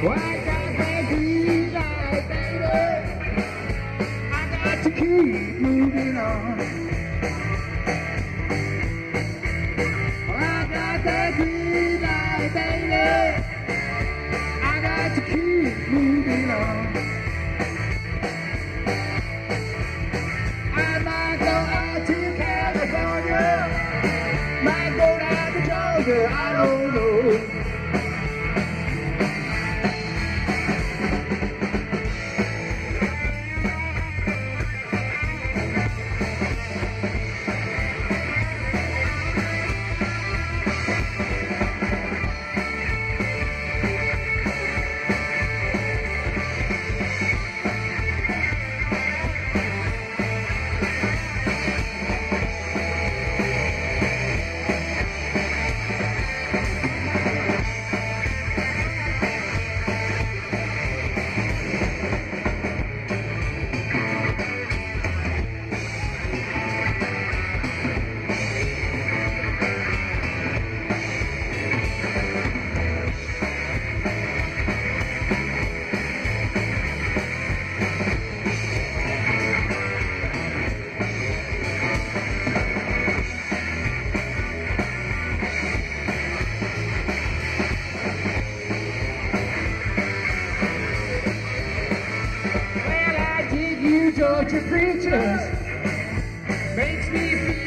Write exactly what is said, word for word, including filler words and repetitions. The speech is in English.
Well, I got that green light, baby. I got to keep moving on. Well, I got that green light, baby. I got to keep moving on. I might go out to California, might go down to Georgia, I don't know. Georgia preachers makes me feel